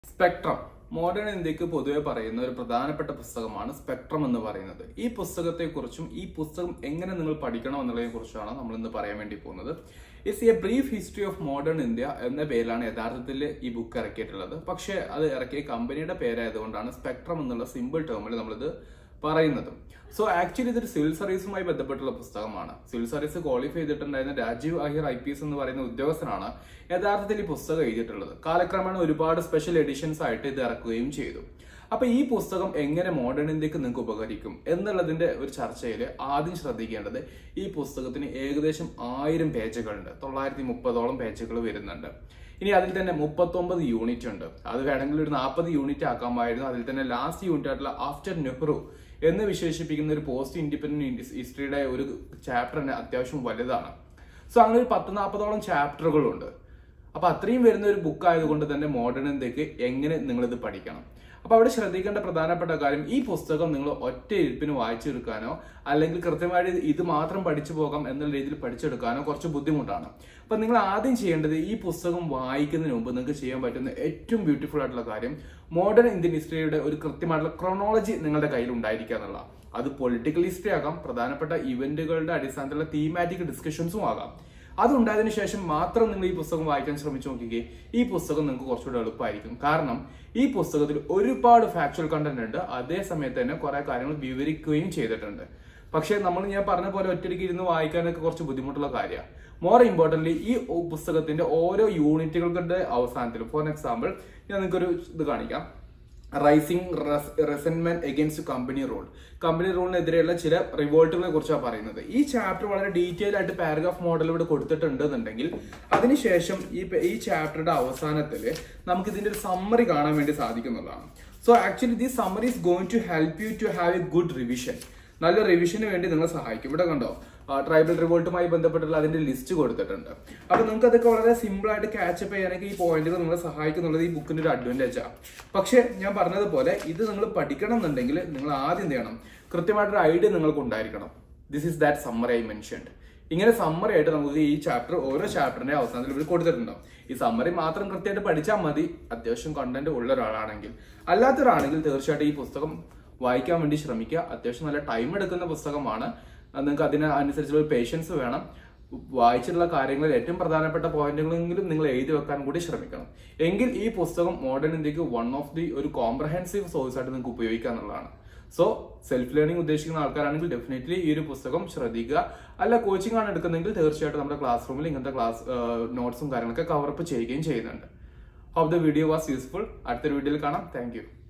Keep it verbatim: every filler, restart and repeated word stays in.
Spectrum modern ഇന്ത്യക്ക് പൊതുവെ പറയുന്ന ഒരു പ്രധാനപ്പെട്ട പുസ്തകമാണ് സ്പെക്ട്രം എന്ന് പറയുന്നത്. ഈ പുസ്തകത്തെക്കുറിച്ചും ഈ പുസ്തകം എങ്ങനെ നിങ്ങൾ പഠിക്കണം എന്നുള്ളതിനെ കുറിച്ചാണ് നമ്മൾ ഇന്ന് പറയാൻ വേണ്ടി പോകുന്നത്. It's a brief history of modern India എന്ന പേരിലാണ് യഥാർത്ഥത്തിൽ ഈ ബുക്ക് ഇറക്കിയിട്ടുള്ളത്. പക്ഷേ അത് ഇറക്കിയ കമ്പനിയുടെ പേരായതുകൊണ്ടാണ് സ്പെക്ട്രം എന്നുള്ള സിമ്പിൾ ടേമിൽ നമ്മളിത് പറയുന്നത്. സോ ആക്ച്വലി ഇതൊരു സിവിൽ സർവീസുമായി ബന്ധപ്പെട്ടുള്ള പുസ്തകമാണ്. സിവിൽ സർവീസ് ക്വാളിഫൈ ചെയ്തിട്ടുണ്ടായിരുന്ന Rajiv Ahir I P S എന്ന് പറയുന്ന ഉദ്യോഗസ്ഥനാണ് യഥാർത്ഥത്തിൽ ഈ പുസ്തകം എഴുതിയിട്ടുള്ളത്. കാലക്രമേണ ഒരുപാട് സ്പെഷ്യൽ എഡിഷൻസ് ആയിട്ട് ഇത് ഇറക്കുകയും ചെയ്തു. അപ്പൊ ഈ പുസ്തകം എങ്ങനെ മോഡേൺ ഇന്ത്യക്ക് നിങ്ങൾക്ക് ഉപകരിക്കും എന്നുള്ളതിന്റെ ഒരു ചർച്ചയിൽ ആദ്യം ശ്രദ്ധിക്കേണ്ടത്, ഈ പുസ്തകത്തിന് ഏകദേശം ആയിരം പേജുകളുണ്ട്. തൊള്ളായിരത്തി മുപ്പതോളം പേജുകൾ വരുന്നുണ്ട്. ഇനി അതിൽ തന്നെ മുപ്പത്തൊമ്പത് യൂണിറ്റ് ഉണ്ട്. അത് വേണമെങ്കിൽ ഒരു നാൽപ്പത് യൂണിറ്റ് ആക്കാമായിരുന്നു. അതിൽ തന്നെ ലാസ്റ്റ് യൂണിറ്റ് ആയിട്ടുള്ള ആഫ്റ്റർ നെഹ്റു എന്ന് വിശേഷിപ്പിക്കുന്ന ഒരു പോസ്റ്റ് ഇൻഡിപെൻഡന്റ് ഹിസ്റ്ററിയുടെ ഒരു ചാപ്റ്ററിന് അത്യാവശ്യം വലുതാണ്. സോ അങ്ങനെ ഒരു പത്ത് നാൽപ്പതോളം ചാപ്റ്ററുകളുണ്ട്. അപ്പൊ അത്രയും വരുന്ന ഒരു ബുക്ക് ആയതുകൊണ്ട് തന്നെ മോഡേൺ ഇന്ത്യക്ക് എങ്ങനെ നിങ്ങളിത് പഠിക്കണം. അപ്പൊ അവിടെ ശ്രദ്ധിക്കേണ്ട പ്രധാനപ്പെട്ട കാര്യം, ഈ പുസ്തകം നിങ്ങൾ ഒറ്റ ഇരിപ്പിന് വായിച്ചെടുക്കാനോ അല്ലെങ്കിൽ കൃത്യമായിട്ട് ഇത് മാത്രം പഠിച്ചു പോകാം എന്നുള്ള രീതിയിൽ പഠിച്ചെടുക്കാനോ കുറച്ച് ബുദ്ധിമുട്ടാണ്. അപ്പൊ നിങ്ങൾ ആദ്യം ചെയ്യേണ്ടത്, ഈ പുസ്തകം വായിക്കുന്നതിന് മുമ്പ് നിങ്ങൾക്ക് ചെയ്യാൻ പറ്റുന്ന ഏറ്റവും ബ്യൂട്ടിഫുൾ ആയിട്ടുള്ള കാര്യം, മോഡേൺ ഇന്ത്യൻ ഹിസ്റ്ററിയുടെ ഒരു കൃത്യമായിട്ടുള്ള ക്രോണോളജി നിങ്ങളുടെ കയ്യിൽ ഉണ്ടായിരിക്കുക എന്നുള്ള. അത് പൊളിറ്റിക്കൽ ഹിസ്റ്ററി ആകാം, പ്രധാനപ്പെട്ട ഇവന്റുകളുടെ അടിസ്ഥാനത്തിലുള്ള തീമാറ്റിക് ഡിസ്കഷൻസും ആകാം. അതുണ്ടായതിനു ശേഷം മാത്രം നിങ്ങൾ ഈ പുസ്തകം വായിക്കാൻ ശ്രമിച്ചു നോക്കിക്കേ. ഈ പുസ്തകം നിങ്ങൾക്ക് കുറച്ചുകൂടെ എളുപ്പമായിരിക്കും. കാരണം ഈ പുസ്തകത്തിൽ ഒരുപാട് ഫാക്ച്വൽ കണ്ടന്റ് ഉണ്ട്. അതേ സമയത്ത് തന്നെ കുറെ കാര്യങ്ങൾ വിവരിക്കുകയും ചെയ്തിട്ടുണ്ട്. പക്ഷെ നമ്മൾ ഞാൻ പറഞ്ഞ പോലെ ഒറ്റയ്ക്ക് ഇരുന്ന് വായിക്കാനൊക്കെ കുറച്ച് ബുദ്ധിമുട്ടുള്ള കാര്യമാണ്. മോർ ഇമ്പോർട്ടന്റ്ലി, ഈ പുസ്തകത്തിന്റെ ഓരോ യൂണിറ്റുകളുടെ അവസാനത്തിൽ, ഫോർ എക്സാമ്പിൾ ഞാൻ നിങ്ങൾക്കൊരു ഇത് കാണിക്കാം. Rising resentment against company rule. Company റൂളിനെതിരെയുള്ള ചില റിവോൾട്ടുകളെ കുറിച്ചാണ് പറയുന്നത്. ഈ ചാപ്റ്റർ വളരെ ഡീറ്റെയിൽ ആയിട്ട് പാരഗ്രാഫ് മോഡൽ ഇവിടെ കൊടുത്തിട്ടുണ്ട് എന്നുണ്ടെങ്കിൽ, അതിനുശേഷം ഈ ഈ ചാപ്റ്ററുടെ അവസാനത്തിൽ നമുക്ക് ഇതിന്റെ ഒരു സമ്മറി കാണാൻ വേണ്ടി സാധിക്കുന്നതാണ്. So actually this summary is going to help you to have a good revision. നല്ല റിവിഷന് വേണ്ടി നിങ്ങളെ സഹായിക്കും. ഇവിടെ കണ്ടോ, ട്രൈബൽ റിവോൾട്ടുമായി ബന്ധപ്പെട്ടുള്ള അതിന്റെ ലിസ്റ്റ് കൊടുത്തിട്ടുണ്ട്. അപ്പൊ നിങ്ങൾക്ക് അതൊക്കെ വളരെ സിമ്പിൾ ആയിട്ട് ക്യാച്ചപ്പ് ചെയ്യാനൊക്കെ ഈ പോയിന്റുകൾ നിങ്ങളെ സഹായിക്കുന്നുള്ളത് ഈ ബുക്കിന്റെ ഒരു അഡ്വാൻറ്റേജ് ആണ്. പക്ഷെ ഞാൻ പറഞ്ഞതുപോലെ ഇത് നിങ്ങൾ പഠിക്കണം എന്നുണ്ടെങ്കിൽ നിങ്ങൾ ആദ്യം എന്ത് ചെയ്യണം, കൃത്യമായിട്ടൊരു ഐഡിയ നിങ്ങൾക്ക് ഉണ്ടായിരിക്കണം. This is that summary I mentioned. ഇങ്ങനെ സമ്മറി ആയിട്ട് നമുക്ക് ഈ ചാപ്റ്റർ ഓരോ ചാപ്റ്ററിന്റെ അവസാനത്തിൽ ഇവർ കൊടുത്തിട്ടുണ്ടാവും. ഈ സമ്മറി മാത്രം കൃത്യമായിട്ട് പഠിച്ചാൽ മതി അത്യാവശ്യം കണ്ടന്റ് ഉള്ള ഒരാളാണെങ്കിൽ. അല്ലാത്തൊരാണെങ്കിൽ തീർച്ചയായിട്ടും ഈ പുസ്തകം വായിക്കാൻ വേണ്ടി ശ്രമിക്കുക. അത്യാവശ്യം നല്ല ടൈം എടുക്കുന്ന പുസ്തകമാണ്. നിങ്ങൾക്ക് അതിന് അനുസരിച്ചുള്ള പേഷ്യൻസ് വേണം. വായിച്ചിട്ടുള്ള കാര്യങ്ങളിൽ ഏറ്റവും പ്രധാനപ്പെട്ട പോയിന്റുകളെങ്കിലും നിങ്ങൾ എഴുതി വെക്കാൻ കൂടി ശ്രമിക്കണം. എങ്കിൽ ഈ പുസ്തകം മോഡേൺ ഇന്ത്യക്ക് വൺ ഓഫ് ദി ഒരു കോംപ്രഹെൻസീവ് സോഴ്സ് ആയിട്ട് നിങ്ങൾക്ക് ഉപയോഗിക്കുക എന്നുള്ളതാണ്. സോ സെൽഫ് ലേണിംഗ് ഉദ്ദേശിക്കുന്ന ആൾക്കാരാണെങ്കിൽ ഡെഫിനറ്റ്ലി ഈ ഒരു പുസ്തകം ശ്രദ്ധിക്കുക. അല്ല കോച്ചിങ് ആണ് എടുക്കുന്നതെങ്കിൽ തീർച്ചയായിട്ടും നമ്മുടെ ക്ലാസ് റൂമിൽ ഇങ്ങനത്തെ ക്ലാസ് നോട്ട്സും കാര്യങ്ങളൊക്കെ കവറപ്പ് ചെയ്യുകയും ചെയ്യുന്നുണ്ട്. Hope the video was useful. അടുത്തൊരു വീഡിയോയിൽ കാണാം. Thank U.